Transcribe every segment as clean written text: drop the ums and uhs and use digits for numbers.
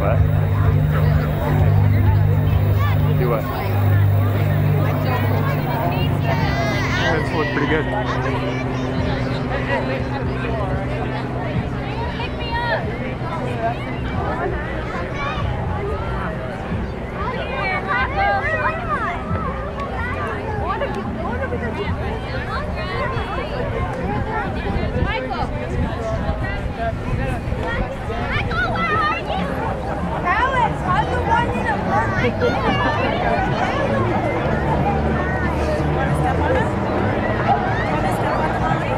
What? Do what? That's look pretty good. Pick me up. Michael, where are you? Alex, I'm the one in a perfect. Want to step on it? Want to step on the mommy?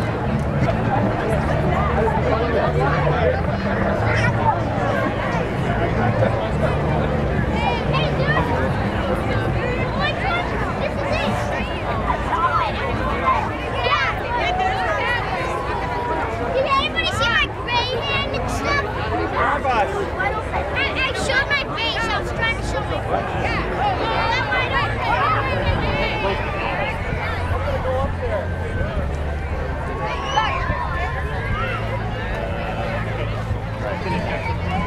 Hey, dude! This is it! Yeah! Did anybody see my gray hand and stuff? I showed my face. I was trying to show my face. Finish.